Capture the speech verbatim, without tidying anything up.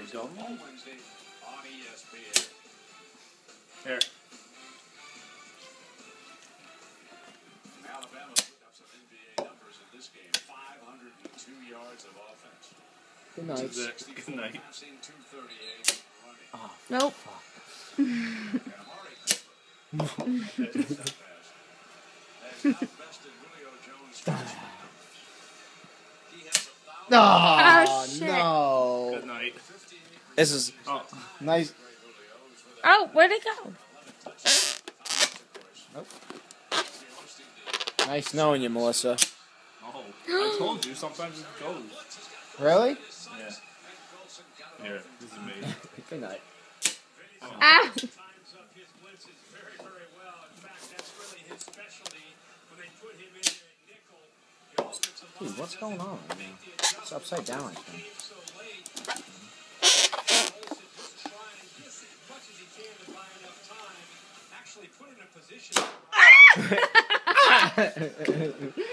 gum. Here. Alabama put up some N B A numbers in this game. five hundred two yards of offense. Good night. Good night. Oh, nope. No, Oh, shit. no. Good night. This is Oh. nice. Oh, where'd it go? Nope. Nice knowing you, Melissa. Oh, I told you, sometimes it goes. Really? Yeah. Here, this is me. Good night. Oh. Ah! Dude, what's going on? I mean, it's upside down, I think. Actually put in a position.